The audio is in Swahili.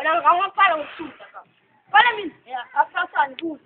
Não para um susto. Para mim. A passar gut.